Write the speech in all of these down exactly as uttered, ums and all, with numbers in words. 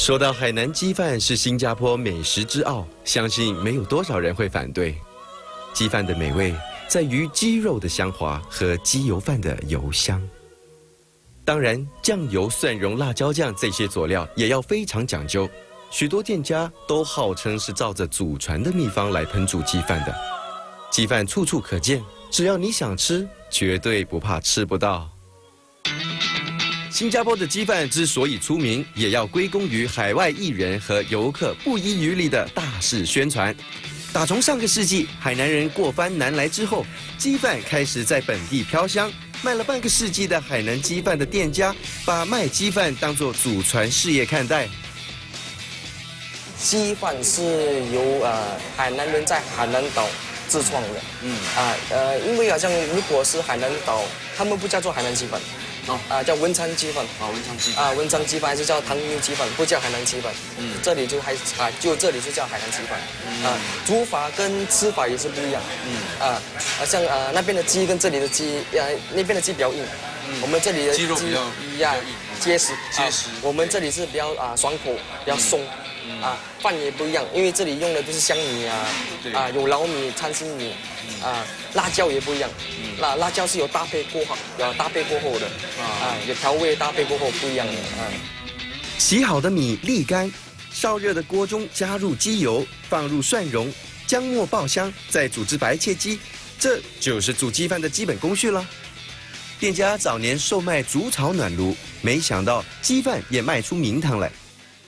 说到海南鸡饭是新加坡美食之傲，相信没有多少人会反对。鸡饭的美味在于鸡肉的香滑和鸡油饭的油香。当然，酱油、蒜蓉、辣椒酱这些佐料也要非常讲究。许多店家都号称是照着祖传的秘方来烹煮鸡饭的。鸡饭处处可见，只要你想吃，绝对不怕吃不到。新加坡的鸡饭之所以出名，也要归功于海外艺人和游客不遗余力的大肆宣传。打从上个世纪海南人过番南来之后，鸡饭开始在本地飘香。卖了半个世纪的海南鸡饭的店家，把卖鸡饭当作祖传事业看待。 鸡饭是由呃海南人在海南岛自创的。嗯啊呃，因为好像如果是海南岛，他们不叫做海南鸡饭。 哦，啊，叫文昌鸡饭啊，文昌鸡啊，文昌鸡饭还是叫糖油鸡饭，不叫海南鸡饭。嗯，这里就还啊，就这里是叫海南鸡饭。嗯、啊，煮法跟吃法也是不一样。嗯，啊，啊像啊那边的鸡跟这里的鸡，呃、啊、那边的鸡比较硬，嗯、我们这里的鸡肉比较比较硬，结实结实、啊。我们这里是比较啊爽口，比较松。嗯、啊，饭也不一样，因为这里用的都是香米啊，啊有老米、掺心米。 啊，辣椒也不一样，辣辣椒是有搭配过后，有搭配过后的，啊，有调味搭配过后不一样的啊。 洗好的米沥干，烧热的锅中加入鸡油，放入蒜蓉、姜末爆香，再煮至白切鸡，这就是煮鸡饭的基本工序了。店家早年售卖竹草暖炉，没想到鸡饭也卖出名堂来。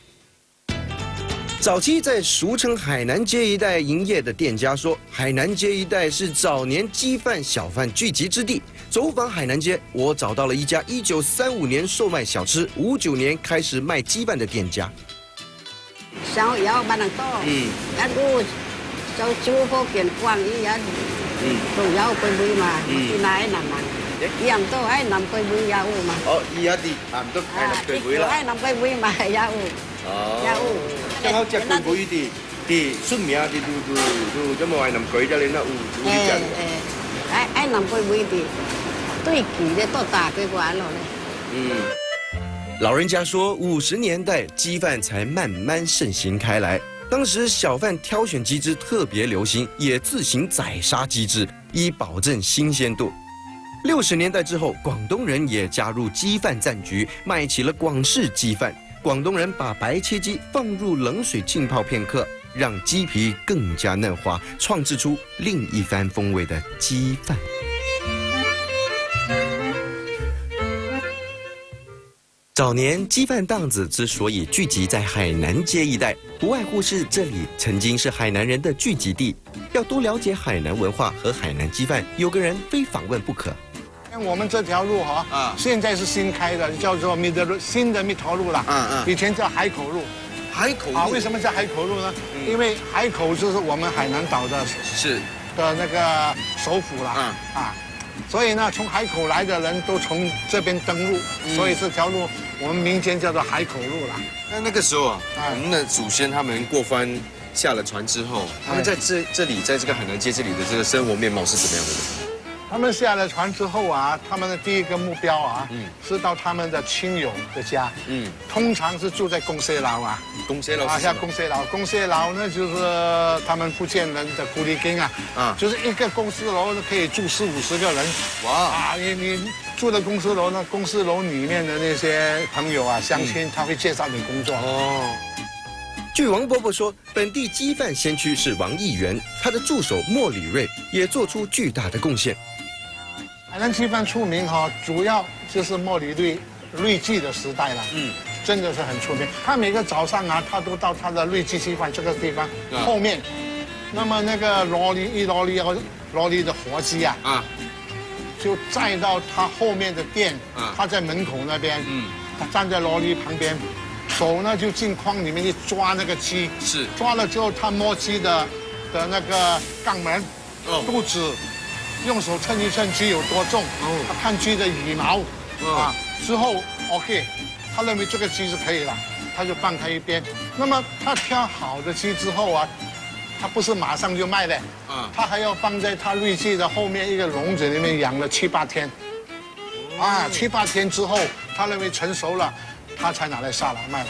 早期在俗称海南街一带营业的店家说，海南街一带是早年鸡饭小贩聚集之地。走访海南街，我找到了一家一九三五年售卖小吃，五九年开始卖鸡饭的店家。 小有八能多，嗯，一個就煮福建關依一，嗯，仲有佢會嘛，啲奶能能，一樣都係能佢會有嘛。 哦，依一啲南都係能佢會啦。 係能佢會嘛有， 哦， 有。 正好隻佢會啲啲出名啲都都都，咁我係能佢啫，你那有有啲人。 誒誒，誒能佢會啲，對佢咧都大佢玩咯咧。 嗯。 老人家说，五十年代鸡饭才慢慢盛行开来。当时小贩挑选鸡只特别流行，也自行宰杀鸡只，以保证新鲜度。六十年代之后，广东人也加入鸡饭战局，卖起了广式鸡饭。广东人把白切鸡放入冷水浸泡片刻，让鸡皮更加嫩滑，创制出另一番风味的鸡饭。 早年鸡饭档子之所以聚集在海南街一带，不外乎是这里曾经是海南人的聚集地。要多了解海南文化和海南鸡饭，有个人非访问不可。 像我们这条路哈，啊，现在是新开的，叫做密德路，新的密头路了。嗯嗯，以前叫海口路。 海口路啊？为什么叫海口路呢？嗯、因为海口就是我们海南岛的是的那个首府了。嗯啊。 所以呢，从海口来的人都从这边登陆，嗯、所以这条路我们民间叫做海口路了。 那那个时候啊，哎、我们的祖先他们过番下了船之后，他们在这这里，在这个海南街这里的这个生活面貌是怎么样的呢？ 他们下了船之后啊，他们的第一个目标啊，嗯，是到他们的亲友的家，嗯，通常是住在公社楼啊， 公社楼啊，像公社楼，公社楼呢就是他们福建人的古里根啊，啊，就是一个公司楼可以住四五十个人，哇，啊，你你住的公司楼呢，公司楼里面的那些朋友啊、乡亲，他会介绍你工作哦。 据王伯伯说，本地鸡饭先驱是王义元，他的助手莫礼瑞也做出巨大的贡献。 海南鸡饭出名哈，主要就是莫礼瑞瑞记的时代了，嗯，真的是很出名。他每个早上啊，他都到他的瑞记鸡饭这个地方后面，那么那个罗里一罗里要罗里的活鸡啊，啊，就载到他后面的店，啊，他在门口那边，嗯，他站在罗里旁边。 手呢就进筐里面去抓那个鸡，是抓了之后，他摸鸡的的那个肛门、哦、肚子，用手称一称鸡有多重，哦、他看鸡的羽毛，哦、啊，之后 OK， 他认为这个鸡是可以了，他就放开一边。那么他挑好的鸡之后啊，他不是马上就卖的，啊，他还要放在他瑞记的后面一个笼子里面养了七八天，哦、啊，七八天之后，他认为成熟了。 他才拿来杀了卖了，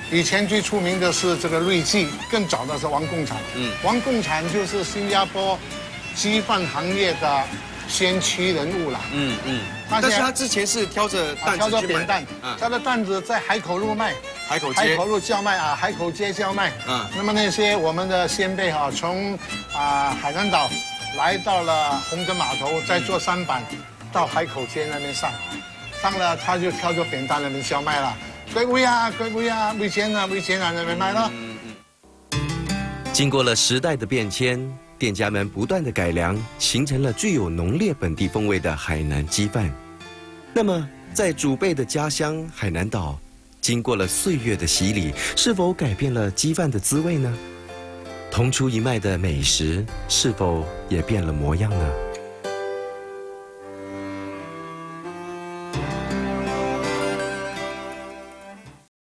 以前最出名的是这个瑞记，更早的是王贡厂。嗯，王贡厂就是新加坡鸡饭行业的先驱人物了。嗯嗯。 但是他之前是挑着担子挑着扁担，挑着担子在海口路卖。 海口街。 海口路叫卖啊，海口街叫卖。嗯。那么那些我们的先辈哈，从啊海南岛来到了红灯码头，再坐舢板到海口街那边上，上了他就挑着扁担那边销卖了。贵位啊，贵位啊，味钱啊，味钱啊，那边卖了。 经过了时代的变迁，店家们不断的改良，形成了具有浓烈本地风味的海南鸡饭。那么，在祖辈的家乡海南岛，经过了岁月的洗礼，是否改变了鸡饭的滋味呢？同出一脉的美食，是否也变了模样呢？